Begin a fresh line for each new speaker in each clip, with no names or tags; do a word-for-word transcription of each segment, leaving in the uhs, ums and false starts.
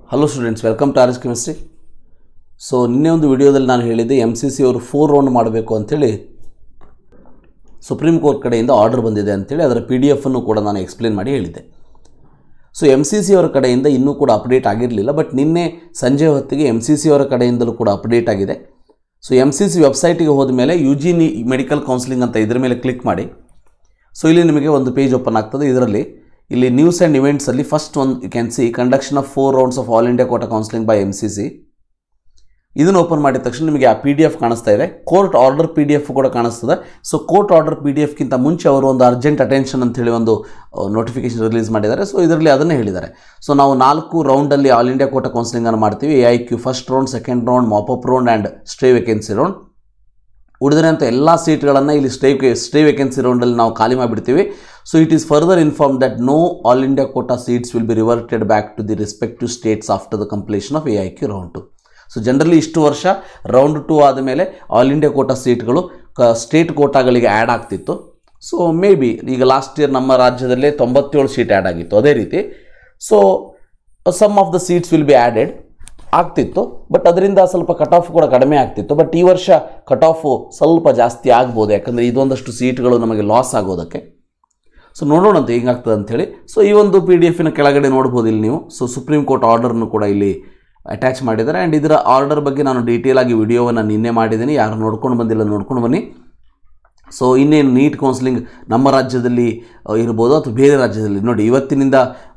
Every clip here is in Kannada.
Hello students, welcome to RHchemistry. So ನಿನ್ನೆ ಒಂದು ವಿಡಿಯೋದಲ್ಲಿ ನಾನು ಹೇಳಿದ್ದೆ M C C ಅವರು four ರೌಂಡ್ ಮಾಡಬೇಕು ಅಂತ ಹೇಳಿ ಸುಪ್ರೀಂ ಕೋರ್ಟ್ ಕಡೆಯಿಂದ ಆರ್ಡರ್ ಬಂದಿದೆ ಅಂತ ಹೇಳಿ ಅದರ P D F ಅನ್ನು ಕೂಡ ನಾನು ಎಕ್ಸ್ಪ್ಲೇನ್ ಮಾಡಿ ಹೇಳಿದ್ದೆ. ಸೊ M C C ಅವರ ಕಡೆಯಿಂದ ಇನ್ನೂ ಕೂಡ ಅಪ್ಡೇಟ್ ಆಗಿರಲಿಲ್ಲ, ಬಟ್ ನಿನ್ನೆ ಸಂಜೆ ಹೊತ್ತಿಗೆ M C C ಅವರ ಕಡೆಯಿಂದಲೂ ಕೂಡ ಅಪ್ಡೇಟ್ ಆಗಿದೆ. ಸೊ M C C ವೆಬ್ಸೈಟಿಗೆ ಹೋದ ಮೇಲೆ ಯು ಜಿ ಮೆಡಿಕಲ್ ಕೌನ್ಸಿಲಿಂಗ್ ಅಂತ ಇದರ ಮೇಲೆ ಕ್ಲಿಕ್ ಮಾಡಿ. ಸೊ ಇಲ್ಲಿ ನಿಮಗೆ ಒಂದು ಪೇಜ್ ಓಪನ್ ಆಗ್ತದೆ. ಇದರಲ್ಲಿ ಇಲ್ಲಿ ನ್ಯೂಸ್ ಆ್ಯಂಡ್ ಇವೆಂಟ್ಸ್ ಅಲ್ಲಿ ಫಸ್ಟ್ ಒಂದು you can see conduction of four rounds of all India quota counselling by M C C. ಇದನ್ನು ಓಪನ್ ಮಾಡಿದ ತಕ್ಷಣ ನಿಮಗೆ ಆ ಪಿ ಡಿ ಎಫ್ ಕಾಣಿಸ್ತಾ ಇದೆ. Court order P D F ಕೂಡ ಕಾಣಿಸ್ತದೆ. So court order P D ಎಫ್ಗಿಂತ ಮುಂಚೆ ಅವರು ಒಂದು ಅರ್ಜೆಂಟ್ ಅಟೆನ್ಷನ್ ಅಂತ ಹೇಳಿ ಒಂದು ನೋಟಿಫಿಕೇಶನ್ ರಿಲೀಸ್ ಮಾಡಿದ್ದಾರೆ. ಸೊ ಇದರಲ್ಲಿ ಅದನ್ನೇ ಹೇಳಿದ್ದಾರೆ. ಸೊ ನಾವು ನಾಲ್ಕು ರೌಂಡಲ್ಲಿ ಆಲ್ ಇಂಡಿಯಾ ಕೋಟಾ ಕೌನ್ಸಿಲಿಂಗನ್ನು ಮಾಡ್ತೀವಿ. A I Q first round, second round, mop up round and stay vacancy round. ಉಳಿದಿರೋಂಥ ಎಲ್ಲ ಸೀಟ್ಗಳನ್ನು ಇಲ್ಲಿ ಸ್ಟೇ ಸ್ಟೇ ವೇಕೆನ್ಸಿ ರೌಂಡಲ್ಲಿ ನಾವು ಖಾಲಿ ಮಾಡಿಬಿಡ್ತೀವಿ. So it is further inform that no all India quota seats will be reverted back to the respective states after the completion of A I Q round two. So generally ಇಷ್ಟು ವರ್ಷ ರೌಂಡ್ ಟು ಆದಮೇಲೆ ಆಲ್ ಇಂಡಿಯಾ ಕೋಟಾ ಸೀಟ್ಗಳು ಕ ಸ್ಟೇಟ್ ಕೋಟಾಗಳಿಗೆ ಆ್ಯಡ್ ಆಗ್ತಿತ್ತು. ಸೊ ಮೇ ಬಿ ಈಗ ಲಾಸ್ಟ್ ಇಯರ್ ನಮ್ಮ ರಾಜ್ಯದಲ್ಲೇ ತೊಂಬತ್ತೇಳು ಸೀಟ್ ಆ್ಯಡ್ ಆಗಿತ್ತು. ಅದೇ ರೀತಿ so some of the seats will be added ಆಗ್ತಿತ್ತು, ಬಟ್ ಅದರಿಂದ ಸ್ವಲ್ಪ ಕಟ್ ಆಫ್ ಕೂಡ ಕಡಿಮೆ ಆಗ್ತಿತ್ತು. ಬಟ್ ಈ ವರ್ಷ ಕಟ್ ಆಫು ಸ್ವಲ್ಪ ಜಾಸ್ತಿ ಆಗ್ಬೋದು, ಯಾಕಂದರೆ ಇದೊಂದಷ್ಟು ಸೀಟ್ಗಳು ನಮಗೆ ಲಾಸ್ ಆಗೋದಕ್ಕೆ. ಸೊ ನೋಡೋಣ ಅಂತ ಹೆಂಗಾಗ್ತದೆ ಅಂಥೇಳಿ. ಸೊ ಈ ಒಂದು ಪಿ ಡಿ ಎಫಿನ ಕೆಳಗಡೆ ನೋಡ್ಬೋದು ಇಲ್ಲಿ ನೀವು. ಸೊ ಸುಪ್ರೀಂ ಕೋರ್ಟ್ ಆರ್ಡರ್ನು ಕೂಡ ಇಲ್ಲಿ ಅಟ್ಯಾಚ್ ಮಾಡಿದ್ದಾರೆ. ಆ್ಯಂಡ್ ಇದರ ಆರ್ಡರ್ ಬಗ್ಗೆ ನಾನು ಡೀಟೇಲ್ ಆಗಿ ವಿಡಿಯೋವನ್ನು ನಿನ್ನೆ ಮಾಡಿದ್ದೀನಿ. ಯಾರು ನೋಡ್ಕೊಂಡು ಬಂದಿಲ್ಲ ನೋಡ್ಕೊಂಡು ಬನ್ನಿ. ಸೊ ಇನ್ನೇನು ನೀಟ್ ಕೌನ್ಸಿಲಿಂಗ್ ನಮ್ಮ ರಾಜ್ಯದಲ್ಲಿ ಇರ್ಬೋದು ಅಥವಾ ಬೇರೆ ರಾಜ್ಯದಲ್ಲಿ ನೋಡಿ, ಇವತ್ತಿನಿಂದ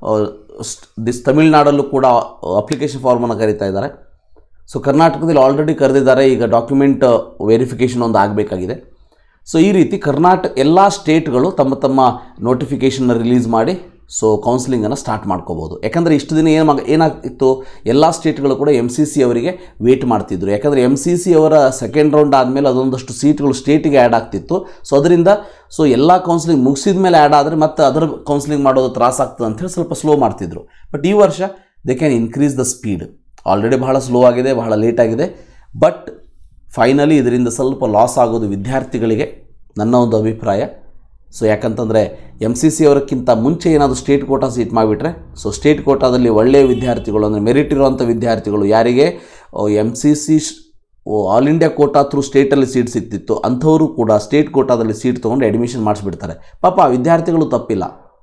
ದಿಸ್ ತಮಿಳುನಾಡಲ್ಲೂ ಕೂಡ ಅಪ್ಲಿಕೇಶನ್ ಫಾರ್ಮನ್ನು ಕರೀತಾ ಇದ್ದಾರೆ. ಸೊ ಕರ್ನಾಟಕದಲ್ಲಿ ಆಲ್ರೆಡಿ ಕರೆದಿದ್ದಾರೆ. ಈಗ ಡಾಕ್ಯುಮೆಂಟ್ ವೆರಿಫಿಕೇಷನ್ ಒಂದು ಆಗಬೇಕಾಗಿದೆ. ಸೊ ಈ ರೀತಿ ಕರ್ನಾಟಕ ಎಲ್ಲ ಸ್ಟೇಟ್ಗಳು ತಮ್ಮ ತಮ್ಮ ನೋಟಿಫಿಕೇಷನ್ನ ರಿಲೀಸ್ ಮಾಡಿ ಸೊ ಕೌನ್ಸಿಲಿಂಗನ್ನು ಸ್ಟಾರ್ಟ್ ಮಾಡ್ಕೋಬೋದು. ಯಾಕಂದರೆ ಇಷ್ಟು ದಿನ ಏನು ಏನಾಗ್ತಿತ್ತು, ಎಲ್ಲ ಸ್ಟೇಟ್ಗಳು ಕೂಡ ಎಮ್ ಸಿ ಸಿ ಅವರಿಗೆ ವೇಟ್ ಮಾಡ್ತಿದ್ರು. ಯಾಕಂದರೆ ಎಮ್ ಸಿ ಸಿ ಅವರ ಸೆಕೆಂಡ್ ರೌಂಡ್ ಆದಮೇಲೆ ಅದೊಂದಷ್ಟು ಸೀಟ್ಗಳು ಸ್ಟೇಟಿಗೆ ಆ್ಯಡ್ ಆಗ್ತಿತ್ತು. ಸೊ ಅದರಿಂದ ಸೊ ಎಲ್ಲ ಕೌನ್ಸಿಲಿಂಗ್ ಮುಗಿಸಿದ ಮೇಲೆ ಆ್ಯಡ್ ಆದರೆ ಮತ್ತೆ ಅದರ ಕೌನ್ಸಿಲಿಂಗ್ ಮಾಡೋದು ತ್ರಾಸ ಆಗ್ತದೆ ಅಂಥೇಳಿ ಸ್ವಲ್ಪ ಸ್ಲೋ ಮಾಡ್ತಿದ್ರು. ಬಟ್ ಈ ವರ್ಷ they can increase the speed. Already ಬಹಳ ಸ್ಲೋ ಆಗಿದೆ, ಬಹಳ ಲೇಟ್ ಆಗಿದೆ. ಬಟ್ ಫೈನಲಿ ಇದರಿಂದ ಸ್ವಲ್ಪ ಲಾಸ್ ಆಗೋದು ವಿದ್ಯಾರ್ಥಿಗಳಿಗೆ, ನನ್ನ ಒಂದು ಅಭಿಪ್ರಾಯ. ಸೊ ಯಾಕಂತಂದರೆ ಎಮ್ ಸಿ ಸಿ ಅವರಕ್ಕಿಂತ ಮುಂಚೆ ಏನಾದರೂ ಸ್ಟೇಟ್ ಕೋಟಾ ಸೀಟ್ ಮಾಡಿಬಿಟ್ರೆ, ಸೊ ಸ್ಟೇಟ್ ಕೋಟಾದಲ್ಲಿ ಒಳ್ಳೆಯ ವಿದ್ಯಾರ್ಥಿಗಳು ಅಂದರೆ ಮೆರಿಟ್ ಇರುವಂಥ ವಿದ್ಯಾರ್ಥಿಗಳು ಯಾರಿಗೆ M C C all India quota through ಸ್ಟೇಟಲ್ಲಿ ಸೀಟ್ ಸಿಗ್ತಿತ್ತು ಅಂಥವರು ಕೂಡ ಸ್ಟೇಟ್ ಕೋಟಾದಲ್ಲಿ ಸೀಟ್ ತೊಗೊಂಡು ಅಡ್ಮಿಷನ್ ಮಾಡಿಸ್ಬಿಡ್ತಾರೆ. ಪಾಪ ವಿದ್ಯಾರ್ಥಿಗಳು ತಪ್ಪಿಲ್ಲ.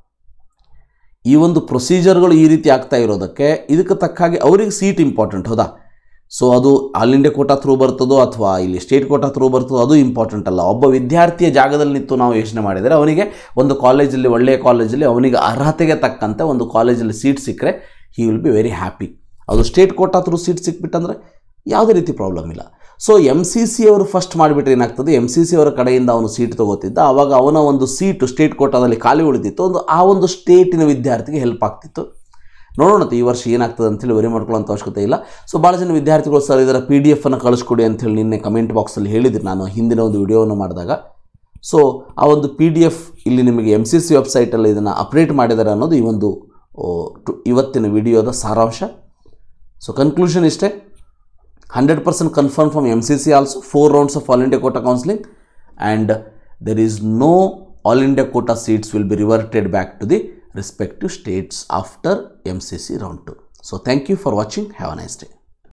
ಈ ಒಂದು ಪ್ರೊಸೀಜರ್ಗಳು ಈ ರೀತಿ ಆಗ್ತಾ ಇರೋದಕ್ಕೆ ಇದಕ್ಕೆ ತಕ್ಕಾಗಿ ಅವರಿಗೆ ಸೀಟ್ ಇಂಪಾರ್ಟೆಂಟ್, ಹೌದಾ? ಸೊ ಅದು ಆಲ್ ಇಂಡಿಯಾ ಕೋಟಾ ಥ್ರೂ ಬರ್ತದೋ ಅಥವಾ ಇಲ್ಲಿ ಸ್ಟೇಟ್ ಕೋಟಾ ಥ್ರೂ ಬರ್ತದೋ ಅದು ಇಂಪಾರ್ಟೆಂಟ್ ಅಲ್ಲ. ಒಬ್ಬ ವಿದ್ಯಾರ್ಥಿಯ ಜಾಗದಲ್ಲಿ ನಿಂತು ನಾವು ಯೋಚನೆ ಮಾಡಿದರೆ ಅವನಿಗೆ ಒಂದು ಕಾಲೇಜಲ್ಲಿ, ಒಳ್ಳೆಯ ಕಾಲೇಜಲ್ಲಿ ಅವನಿಗೆ ಅರ್ಹತೆಗೆ ತಕ್ಕಂತೆ ಒಂದು ಕಾಲೇಜಲ್ಲಿ ಸೀಟ್ ಸಿಕ್ಕರೆ he will be very happy. ಅದು ಸ್ಟೇಟ್ ಕೋಟಾ ಥ್ರೂ ಸೀಟ್ ಸಿಕ್ಬಿಟ್ಟಂದರೆ ಯಾವುದೇ ರೀತಿ ಪ್ರಾಬ್ಲಮ್ ಇಲ್ಲ. ಸೊ ಎಮ್ ಸಿ ಸಿ ಅವರು ಫಸ್ಟ್ ಮಾಡಿಬಿಟ್ರೆ ಏನಾಗ್ತದೆ, ಎಮ್ ಸಿ ಸಿ ಅವರ ಕಡೆಯಿಂದ ಅವನು ಸೀಟ್ ತೊಗೋತಿದ್ದ, ಆವಾಗ ಅವನ ಒಂದು ಸೀಟು ಸ್ಟೇಟ್ ಕೋಟಾದಲ್ಲಿ ಖಾಲಿ ಉಳಿದಿತ್ತು. ಒಂದು ಆ ಒಂದು ಸ್ಟೇಟಿನ ವಿದ್ಯಾರ್ಥಿಗೆ ಹೆಲ್ಪ್ ಆಗ್ತಿತ್ತು. ನೋಡೋಣ ಈ ವರ್ಷ ಏನಾಗ್ತದೆ ಅಂತೇಳಿ ವರಿ ಮಾಡ್ಕೊಳ್ಳೋಂಥ ಅವಶ್ಯಕತೆ ಇಲ್ಲ. ಸೊ ಭಾಳ ಜನ ವಿದ್ಯಾರ್ಥಿಗಳು ಸರ್ ಇದರ ಪಿ ಡಿ ಎಫನ್ನು ಕಳಿಸ್ಕೊಡಿ ಅಂಥೇಳಿ ನಿನ್ನೆ ಕಮೆಂಟ್ ಬಾಕ್ಸಲ್ಲಿ ಹೇಳಿದ್ರು ನಾನು ಹಿಂದಿನ ಒಂದು ವಿಡಿಯೋವನ್ನು ಮಾಡಿದಾಗ. ಸೊ ಆ ಒಂದು ಪಿ ಡಿ ಎಫ್ ಇಲ್ಲಿ ನಿಮಗೆ ಎಮ್ ಸಿ ಸಿ ವೆಬ್ಸೈಟಲ್ಲಿ ಇದನ್ನು ಅಪ್ಡೇಟ್ ಮಾಡಿದ್ದಾರೆ ಅನ್ನೋದು ಈ ಒಂದು ಇವತ್ತಿನ ವಿಡಿಯೋದ ಸಾರಾಂಶ. ಸೊ ಕನ್ಕ್ಲೂಷನ್ ಇಷ್ಟೇ, hundred percent confirm from M C C also four rounds of all India quota counselling and there is no all India quota seats will be reverted back to the respective states after M C C round two. So thank you for watching. Have a nice day.